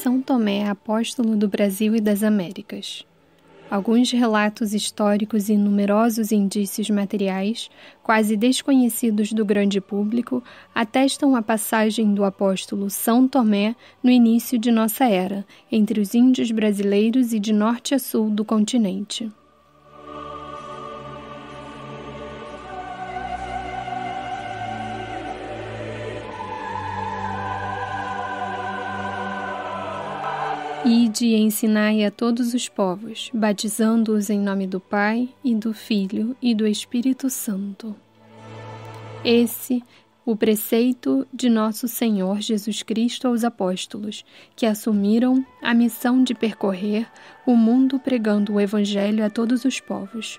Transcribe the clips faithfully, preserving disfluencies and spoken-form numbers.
São Tomé, apóstolo do Brasil e das Américas. Alguns relatos históricos e numerosos indícios materiais, quase desconhecidos do grande público, atestam a passagem do apóstolo São Tomé no início de nossa era, entre os índios brasileiros e de norte a sul do continente. Ide e ensinai a todos os povos, batizando-os em nome do Pai, e do Filho, e do Espírito Santo. Esse, o preceito de nosso Senhor Jesus Cristo aos apóstolos, que assumiram a missão de percorrer o mundo pregando o Evangelho a todos os povos.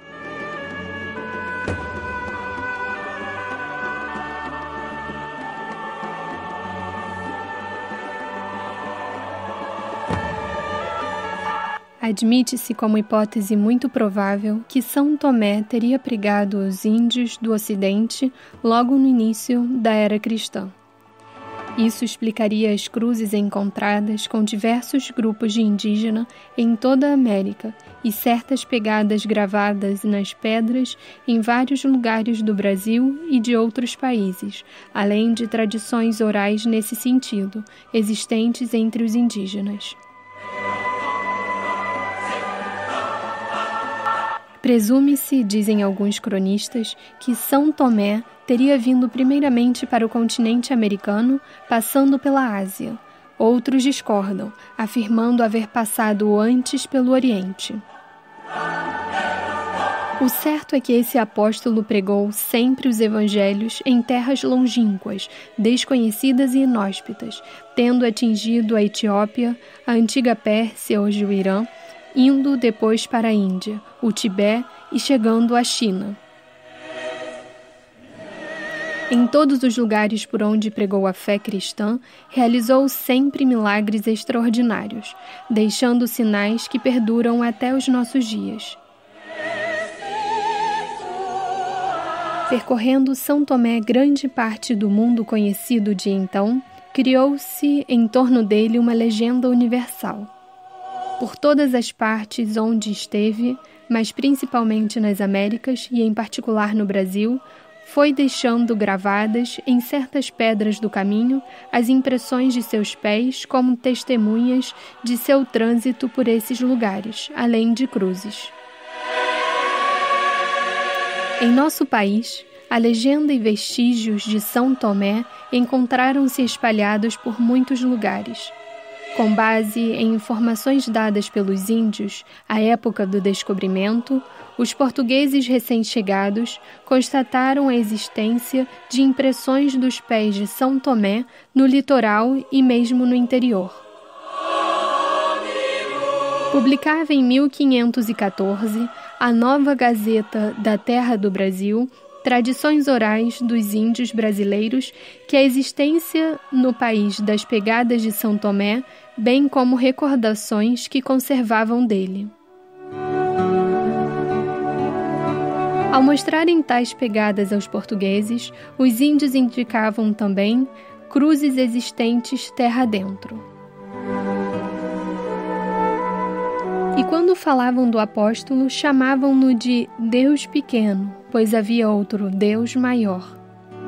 Admite-se como hipótese muito provável que São Tomé teria pregado os índios do Ocidente logo no início da era cristã. Isso explicaria as cruzes encontradas com diversos grupos de indígena em toda a América e certas pegadas gravadas nas pedras em vários lugares do Brasil e de outros países, além de tradições orais nesse sentido, existentes entre os indígenas. Presume-se, dizem alguns cronistas, que São Tomé teria vindo primeiramente para o continente americano, passando pela Ásia. Outros discordam, afirmando haver passado antes pelo Oriente. O certo é que esse apóstolo pregou sempre os evangelhos em terras longínquas, desconhecidas e inóspitas, tendo atingido a Etiópia, a antiga Pérsia, hoje o Irã, indo depois para a Índia, o Tibete e chegando à China. Em todos os lugares por onde pregou a fé cristã, realizou sempre milagres extraordinários, deixando sinais que perduram até os nossos dias. Percorrendo São Tomé grande parte do mundo conhecido de então, criou-se em torno dele uma legenda universal. Por todas as partes onde esteve, mas principalmente nas Américas e em particular no Brasil, foi deixando gravadas em certas pedras do caminho as impressões de seus pés como testemunhas de seu trânsito por esses lugares, além de cruzes. Em nosso país, a legenda e vestígios de São Tomé encontraram-se espalhados por muitos lugares. Com base em informações dadas pelos índios à época do descobrimento, os portugueses recém-chegados constataram a existência de impressões dos pés de São Tomé no litoral e mesmo no interior. Publicava em mil quinhentos e quatorze a Nova Gazeta da Terra do Brasil, Tradições Orais dos Índios Brasileiros, que a existência no país das pegadas de São Tomé, bem como recordações que conservavam dele. Ao mostrarem tais pegadas aos portugueses, os índios indicavam também cruzes existentes terra adentro. E quando falavam do apóstolo, chamavam-no de Deus pequeno, pois havia outro Deus maior.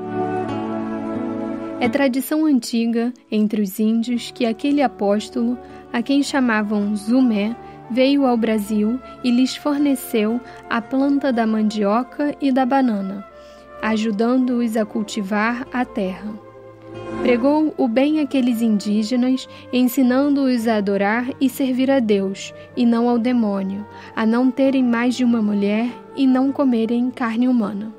É tradição antiga entre os índios que aquele apóstolo, a quem chamavam Zumé, veio ao Brasil e lhes forneceu a planta da mandioca e da banana, ajudando-os a cultivar a terra. Pregou o bem àqueles indígenas, ensinando-os a adorar e servir a Deus, e não ao demônio, a não terem mais de uma mulher e não comerem carne humana.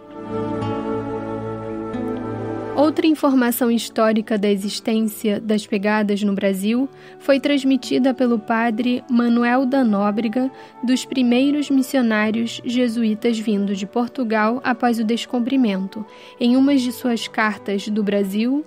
Outra informação histórica da existência das pegadas no Brasil foi transmitida pelo padre Manuel da Nóbrega, dos primeiros missionários jesuítas vindos de Portugal após o descobrimento, em uma de suas cartas do Brasil.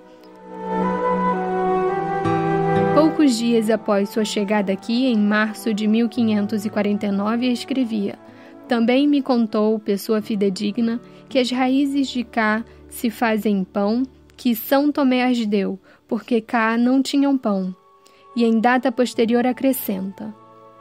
Poucos dias após sua chegada aqui, em março de mil quinhentos e quarenta e nove, escrevia: Também me contou, pessoa fidedigna, que as raízes de cá se fazem pão, que São Tomé as deu, porque cá não tinham pão. e em data posterior acrescenta: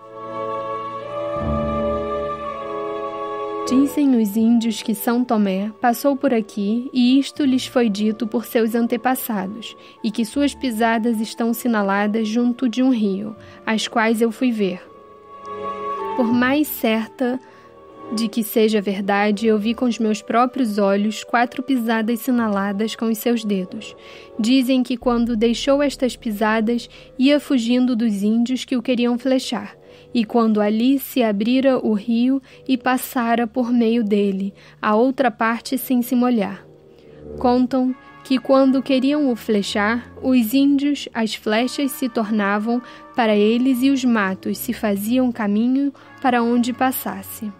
dizem os índios que São Tomé passou por aqui e isto lhes foi dito por seus antepassados, e que suas pisadas estão sinaladas junto de um rio, as quais eu fui ver. Por mais certa de que seja verdade, eu vi com os meus próprios olhos quatro pisadas sinaladas com os seus dedos. Dizem que quando deixou estas pisadas, ia fugindo dos índios que o queriam flechar, e quando ali se abrira o rio e passara por meio dele, a outra parte sem se molhar. Contam que quando queriam o flechar, os índios, as flechas se tornavam para eles e os matos se faziam caminho para onde passasse.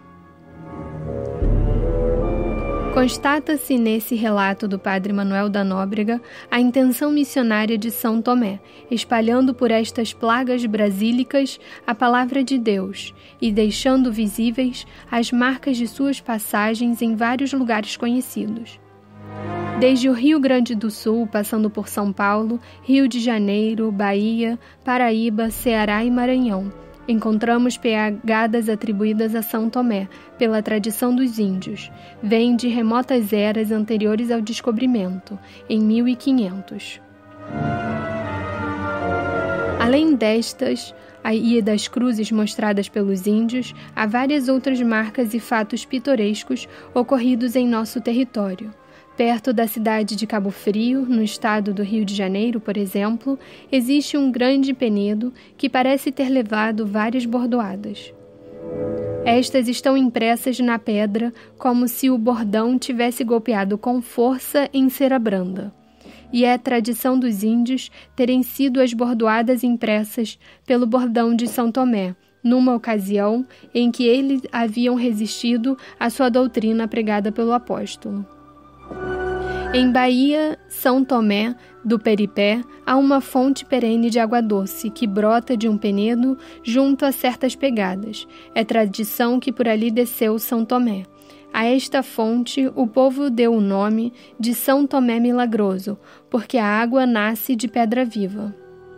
Constata-se nesse relato do padre Manuel da Nóbrega a intenção missionária de São Tomé, espalhando por estas plagas brasílicas a palavra de Deus e deixando visíveis as marcas de suas passagens em vários lugares conhecidos. Desde o Rio Grande do Sul, passando por São Paulo, Rio de Janeiro, Bahia, Paraíba, Ceará e Maranhão, encontramos pegadas atribuídas a São Tomé, pela tradição dos índios. Vêm de remotas eras anteriores ao descobrimento, em mil e quinhentos. Além destas, e das cruzes mostradas pelos índios, há várias outras marcas e fatos pitorescos ocorridos em nosso território. Perto da cidade de Cabo Frio, no estado do Rio de Janeiro, por exemplo, existe um grande penedo que parece ter levado várias bordoadas. Estas estão impressas na pedra como se o bordão tivesse golpeado com força em cera branda. E é tradição dos índios terem sido as bordoadas impressas pelo bordão de São Tomé, numa ocasião em que eles haviam resistido à sua doutrina pregada pelo apóstolo. Em Bahia, São Tomé do Peripé, há uma fonte perene de água doce que brota de um penedo junto a certas pegadas. É tradição que por ali desceu São Tomé. A esta fonte o povo deu o nome de São Tomé Milagroso, porque a água nasce de pedra viva.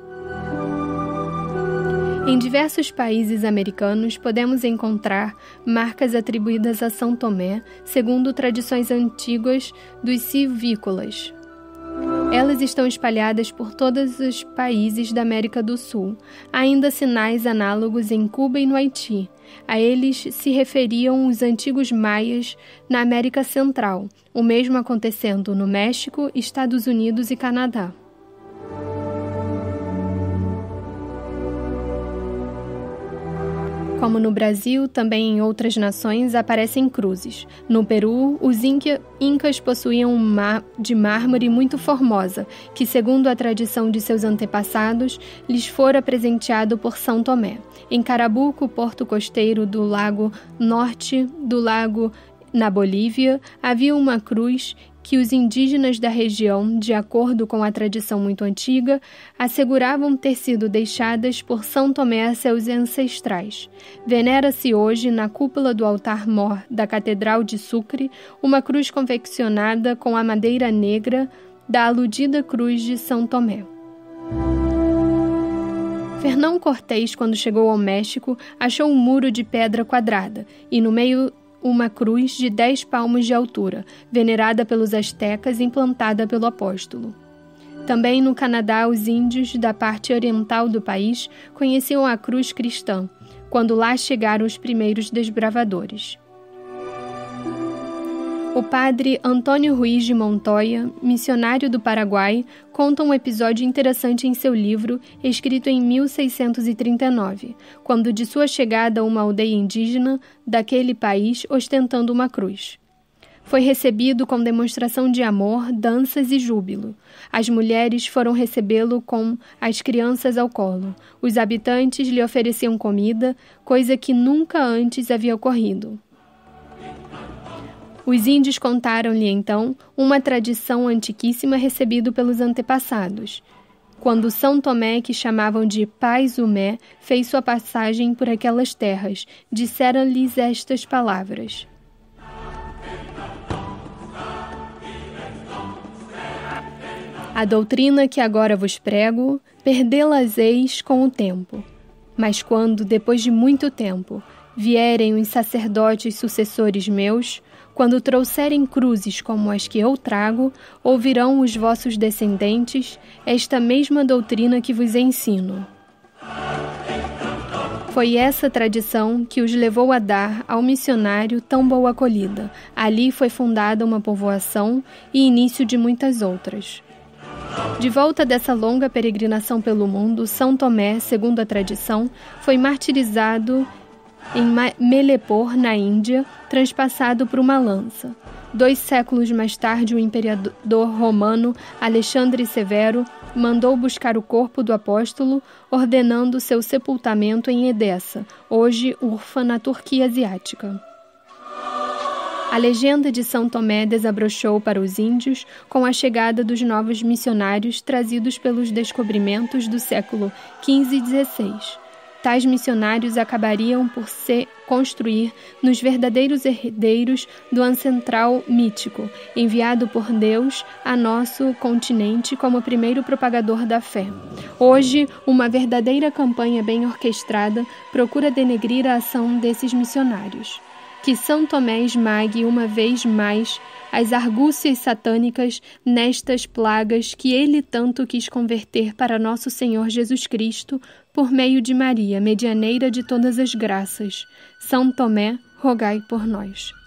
Em diversos países americanos podemos encontrar marcas atribuídas a São Tomé, segundo tradições antigas dos silvícolas. Elas estão espalhadas por todos os países da América do Sul. Há ainda sinais análogos em Cuba e no Haiti. A eles se referiam os antigos maias na América Central, o mesmo acontecendo no México, Estados Unidos e Canadá. Como no Brasil, também em outras nações aparecem cruzes. No Peru, os inca, incas possuíam um mar de mármore muito formosa, que, segundo a tradição de seus antepassados, lhes fora presenteado por São Tomé. Em Carabuco, porto costeiro do lago norte do lago na Bolívia, havia uma cruz que os indígenas da região, de acordo com a tradição muito antiga, asseguravam ter sido deixadas por São Tomé a seus ancestrais. Venera-se hoje, na cúpula do altar-mor da Catedral de Sucre, uma cruz confeccionada com a madeira negra da aludida cruz de São Tomé. Fernão Cortés, quando chegou ao México, achou um muro de pedra quadrada e, no meio, uma cruz de dez palmos de altura, venerada pelos astecas e implantada pelo apóstolo. Também no Canadá, os índios da parte oriental do país conheciam a cruz cristã, quando lá chegaram os primeiros desbravadores. O padre Antônio Ruiz de Montoya, missionário do Paraguai, conta um episódio interessante em seu livro, escrito em mil seiscentos e trinta e nove, quando de sua chegada a uma aldeia indígena daquele país ostentando uma cruz. Foi recebido com demonstração de amor, danças e júbilo. As mulheres foram recebê-lo com as crianças ao colo. Os habitantes lhe ofereciam comida, coisa que nunca antes havia ocorrido. Os índios contaram-lhe, então, uma tradição antiquíssima recebida pelos antepassados. Quando São Tomé, que chamavam de Pai Zumé, fez sua passagem por aquelas terras, disseram-lhes estas palavras: A doutrina que agora vos prego, perdê-las-eis com o tempo. Mas quando, depois de muito tempo, vierem os sacerdotes sucessores meus, quando trouxerem cruzes como as que eu trago, ouvirão os vossos descendentes esta mesma doutrina que vos ensino. Foi essa tradição que os levou a dar ao missionário tão boa acolhida. Ali foi fundada uma povoação e início de muitas outras. De volta dessa longa peregrinação pelo mundo, São Tomé, segundo a tradição, foi martirizado em Melepor, na Índia, transpassado por uma lança. Dois séculos mais tarde, o imperador romano Alexandre Severo mandou buscar o corpo do apóstolo, ordenando seu sepultamento em Edessa, hoje Urfa, na Turquia asiática. A legenda de São Tomé desabrochou para os índios com a chegada dos novos missionários trazidos pelos descobrimentos do século quinze e dezesseis. Tais missionários acabariam por se construir nos verdadeiros herdeiros do ancestral mítico, enviado por Deus a nosso continente como primeiro propagador da fé. Hoje, uma verdadeira campanha bem orquestrada procura denegrir a ação desses missionários. Que São Tomé esmague uma vez mais as argúcias satânicas nestas plagas que ele tanto quis converter para nosso Senhor Jesus Cristo por meio de Maria, medianeira de todas as graças. São Tomé, rogai por nós.